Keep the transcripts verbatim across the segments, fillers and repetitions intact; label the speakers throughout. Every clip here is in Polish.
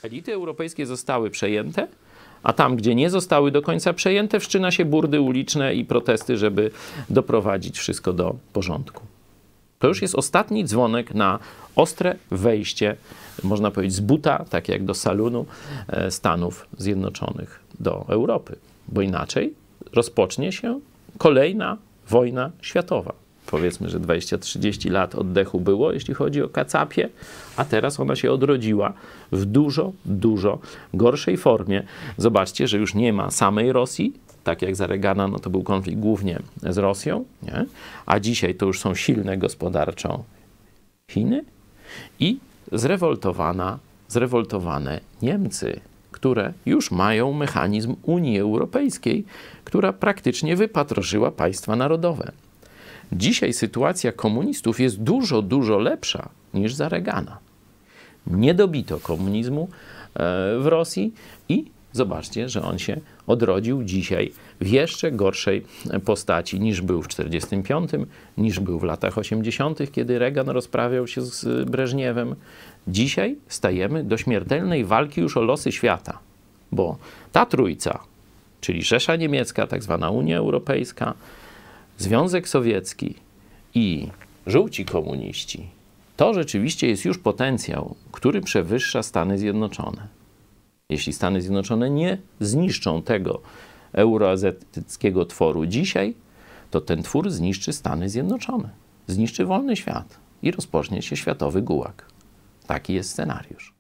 Speaker 1: Elity europejskie zostały przejęte, a tam, gdzie nie zostały do końca przejęte, wszczyna się burdy uliczne i protesty, żeby doprowadzić wszystko do porządku. To już jest ostatni dzwonek na ostre wejście, można powiedzieć, z buta, tak jak do salonu Stanów Zjednoczonych do Europy. Bo inaczej rozpocznie się kolejna wojna światowa. Powiedzmy, że dwadzieścia trzydzieści lat oddechu było, jeśli chodzi o kacapię, a teraz ona się odrodziła w dużo, dużo gorszej formie. Zobaczcie, że już nie ma samej Rosji, tak jak za Reagana, no to był konflikt głównie z Rosją, nie? A dzisiaj to już są silne gospodarczo Chiny i zrewoltowana, zrewoltowane Niemcy, które już mają mechanizm Unii Europejskiej, która praktycznie wypatroszyła państwa narodowe. Dzisiaj sytuacja komunistów jest dużo, dużo lepsza niż za Reagana. Nie dobito komunizmu w Rosji i zobaczcie, że on się odrodził dzisiaj w jeszcze gorszej postaci niż był w czterdziestym piątym, niż był w latach osiemdziesiątych, kiedy Reagan rozprawiał się z Breżniewem. Dzisiaj stajemy do śmiertelnej walki już o losy świata, bo ta trójca, czyli Rzesza Niemiecka, tak zwana Unia Europejska, Związek Sowiecki i żółci komuniści, to rzeczywiście jest już potencjał, który przewyższa Stany Zjednoczone. Jeśli Stany Zjednoczone nie zniszczą tego euroazjatyckiego tworu dzisiaj, to ten twór zniszczy Stany Zjednoczone, zniszczy wolny świat i rozpocznie się światowy gułag. Taki jest scenariusz.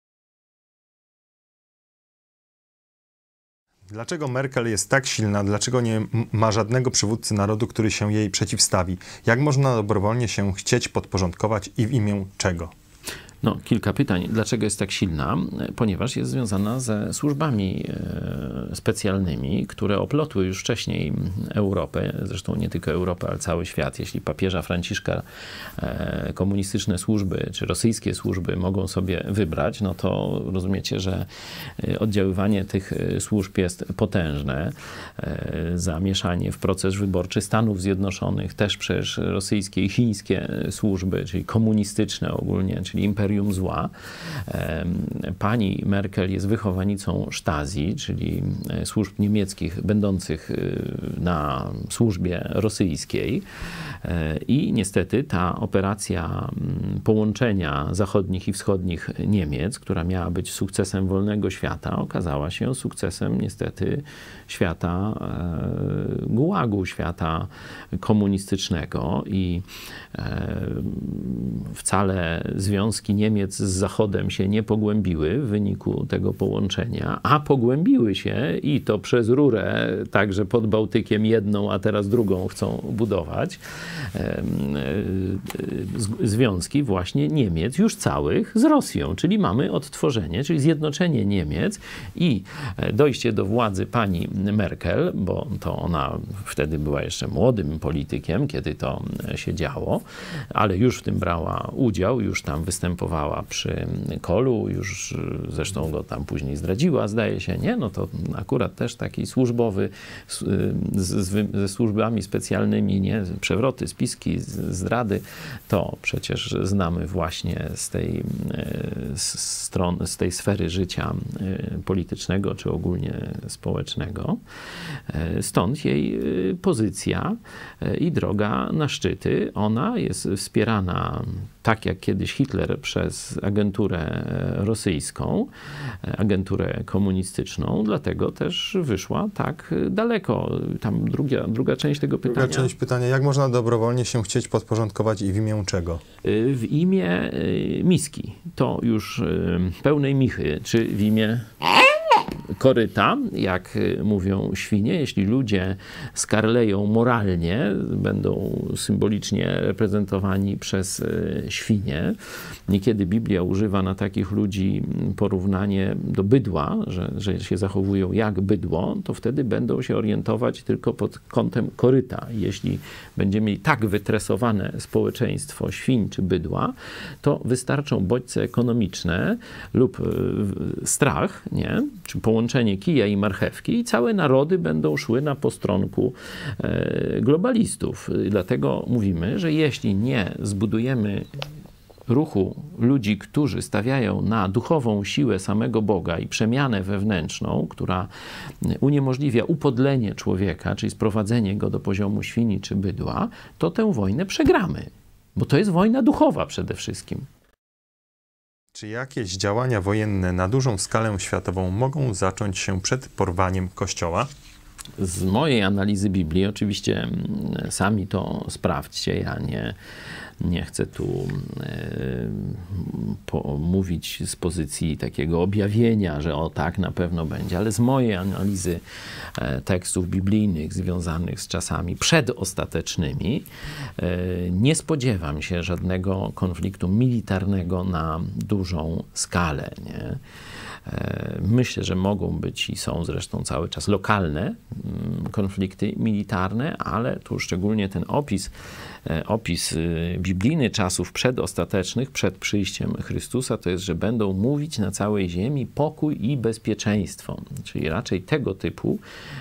Speaker 2: Dlaczego Merkel jest tak silna? Dlaczego nie ma żadnego przywódcy narodu, który się jej przeciwstawi? Jak można dobrowolnie się chcieć podporządkować i w imię czego?
Speaker 1: No, kilka pytań. Dlaczego jest tak silna? Ponieważ jest związana ze służbami e, specjalnymi, które oplotły już wcześniej Europę, zresztą nie tylko Europę, ale cały świat. Jeśli papieża Franciszka e, komunistyczne służby, czy rosyjskie służby mogą sobie wybrać, no to rozumiecie, że oddziaływanie tych służb jest potężne. E, zamieszanie w proces wyborczy Stanów Zjednoczonych, też przecież rosyjskie i chińskie służby, czyli komunistyczne ogólnie, czyli imperium zła. Pani Merkel jest wychowanicą Stasi, czyli służb niemieckich będących na służbie rosyjskiej. I niestety ta operacja połączenia zachodnich i wschodnich Niemiec, która miała być sukcesem wolnego świata, okazała się sukcesem niestety świata gułagu, świata komunistycznego i wcale związki Niemiec z Zachodem się nie pogłębiły w wyniku tego połączenia, a pogłębiły się i to przez rurę, także pod Bałtykiem jedną, a teraz drugą chcą budować, związki właśnie Niemiec już całych z Rosją, czyli mamy odtworzenie, czyli zjednoczenie Niemiec i dojście do władzy pani Merkel, bo to ona wtedy była jeszcze młodym politykiem, kiedy to się działo, ale już w tym brała udział, już tam występowała przy Kohlu, już zresztą go tam później zdradziła, zdaje się, nie? No to akurat też taki służbowy, z, z, ze służbami specjalnymi, nie? Przewroty, spiski, zdrady, to przecież znamy właśnie z tej strony, z tej sfery życia politycznego, czy ogólnie społecznego. Stąd jej pozycja i droga na szczyty, ona jest wspierana tak jak kiedyś Hitler przez agenturę rosyjską, agenturę komunistyczną, dlatego też wyszła tak daleko. Tam druga, druga część tego pytania.
Speaker 2: Druga część pytania, jak można dobrowolnie się chcieć podporządkować i w imię czego?
Speaker 1: W imię miski. To już pełnej michy, czy w imię koryta, jak mówią świnie. Jeśli ludzie skarleją moralnie, będą symbolicznie reprezentowani przez świnie. Niekiedy Biblia używa na takich ludzi porównanie do bydła, że, że się zachowują jak bydło, to wtedy będą się orientować tylko pod kątem koryta. Jeśli będziemy mieli tak wytresowane społeczeństwo świń czy bydła, to wystarczą bodźce ekonomiczne lub strach, nie? Czy połączenie kija i marchewki i całe narody będą szły na postronku globalistów. Dlatego mówimy, że jeśli nie zbudujemy ruchu ludzi, którzy stawiają na duchową siłę samego Boga i przemianę wewnętrzną, która uniemożliwia upodlenie człowieka, czyli sprowadzenie go do poziomu świni czy bydła, to tę wojnę przegramy. Bo to jest wojna duchowa przede wszystkim.
Speaker 2: Czy jakieś działania wojenne na dużą skalę światową mogą zacząć się przed porwaniem Kościoła?
Speaker 1: Z mojej analizy Biblii, oczywiście sami to sprawdźcie, ja nie, nie chcę tu y, mówić z pozycji takiego objawienia, że o tak na pewno będzie, ale z mojej analizy e, tekstów biblijnych związanych z czasami przedostatecznymi y, nie spodziewam się żadnego konfliktu militarnego na dużą skalę, nie? Myślę, że mogą być i są zresztą cały czas lokalne konflikty militarne, ale tu szczególnie ten opis, opis biblijny czasów przedostatecznych, przed przyjściem Chrystusa, to jest, że będą mówić na całej ziemi pokój i bezpieczeństwo. Czyli raczej tego typu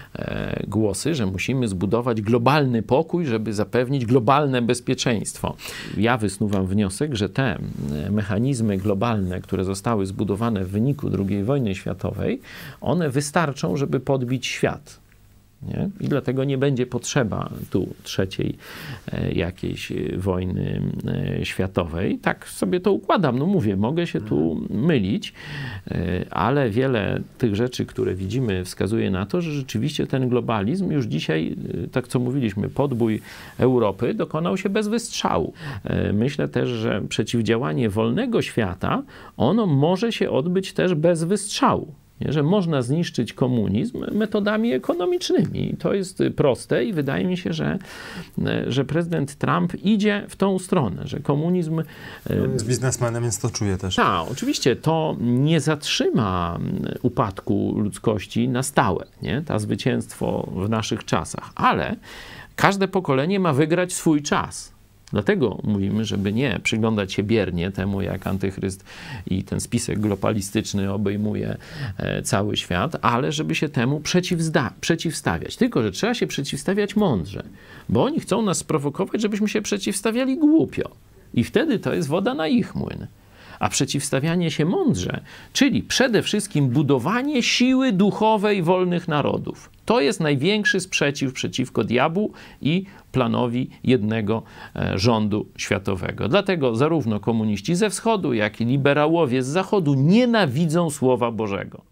Speaker 1: głosy, że musimy zbudować globalny pokój, żeby zapewnić globalne bezpieczeństwo. Ja wysnuwam wniosek, że te mechanizmy globalne, które zostały zbudowane w wyniku drugiej wojny światowej, one wystarczą, żeby podbić świat. Nie? I dlatego nie będzie potrzeba tu trzeciej e, jakiejś wojny e, światowej. Tak sobie to układam. No mówię, mogę się tu mylić, e, ale wiele tych rzeczy, które widzimy, wskazuje na to, że rzeczywiście ten globalizm już dzisiaj, e, tak co mówiliśmy, podbój Europy dokonał się bez wystrzału. E, myślę też, że przeciwdziałanie wolnego świata, ono może się odbyć też bez wystrzału. Że można zniszczyć komunizm metodami ekonomicznymi. To jest proste i wydaje mi się, że, że prezydent Trump idzie w tą stronę, że komunizm...
Speaker 2: On jest biznesmenem, więc to czuje też.
Speaker 1: Tak, oczywiście to nie zatrzyma upadku ludzkości na stałe, nie? To zwycięstwo w naszych czasach, ale każde pokolenie ma wygrać swój czas. Dlatego mówimy, żeby nie przyglądać się biernie temu, jak antychryst i ten spisek globalistyczny obejmuje cały świat, ale żeby się temu przeciwstawiać. Tylko że trzeba się przeciwstawiać mądrze, bo oni chcą nas sprowokować, żebyśmy się przeciwstawiali głupio. I wtedy to jest woda na ich młyn. A przeciwstawianie się mądrze, czyli przede wszystkim budowanie siły duchowej wolnych narodów. To jest największy sprzeciw przeciwko diabłu i planowi jednego rządu światowego. Dlatego zarówno komuniści ze wschodu, jak i liberałowie z zachodu nienawidzą Słowa Bożego.